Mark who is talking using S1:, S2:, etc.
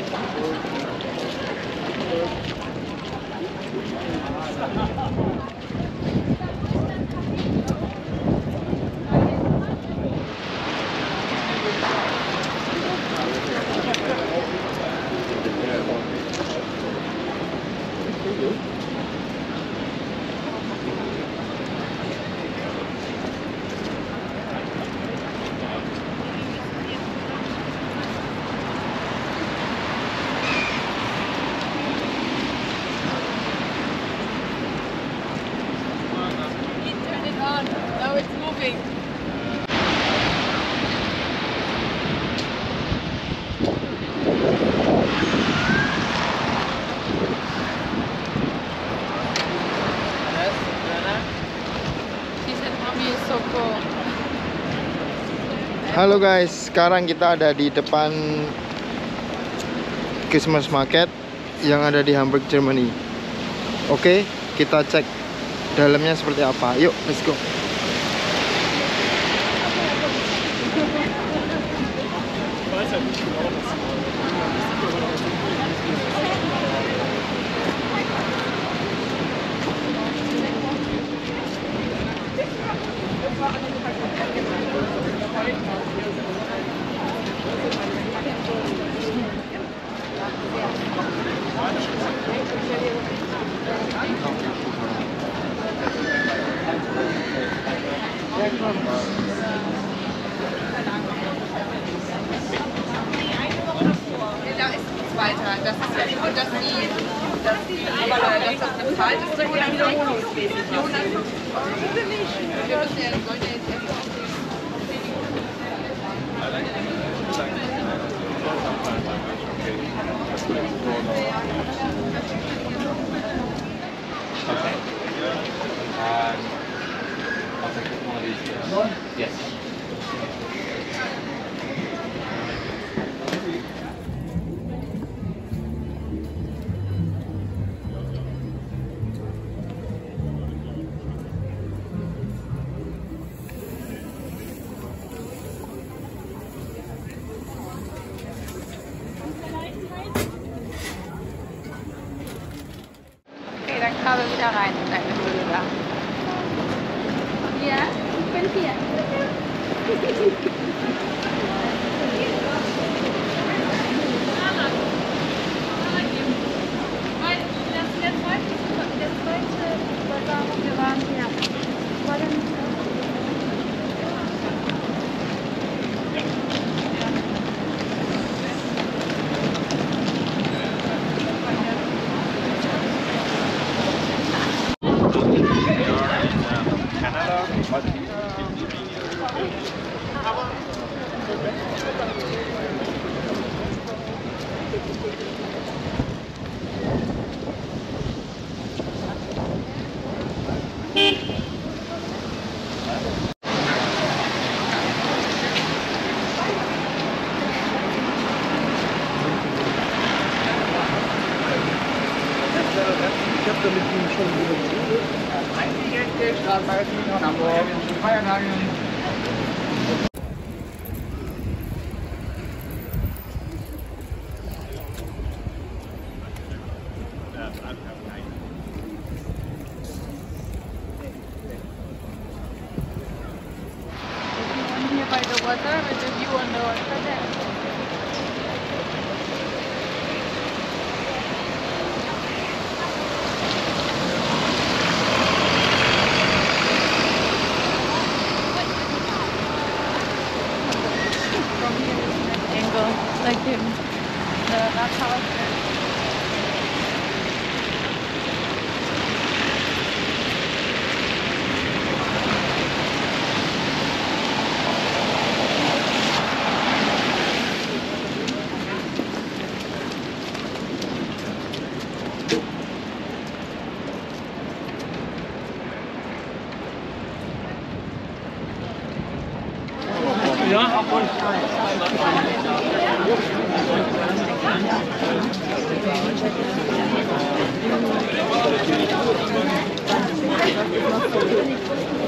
S1: Halo guys, sekarang kita ada di depan Christmas Market yang ada di Hamburg, Germany. Oke, kita cek dalamnya seperti apa. Yuk, let's go.
S2: Weiter. Das ist ja so, dass das bezahlt ist oder wiederholungsmäßig. Wir müssen ja, sollte jetzt erst
S3: Okay. I'll take one of these. Yes.
S2: dann Kabel wieder rein in deine Höhle da. Ja, ich bin hier. Der zweite Bazar, wir waren hier. War der nicht da?
S1: Ich habe damit schon
S4: Einstieg, Straßenmagazin von Hamburg. Feiertagen.
S2: Hier bei the water with the view on the water there. Like in the Rathaus.
S3: Ja,
S2: Ja.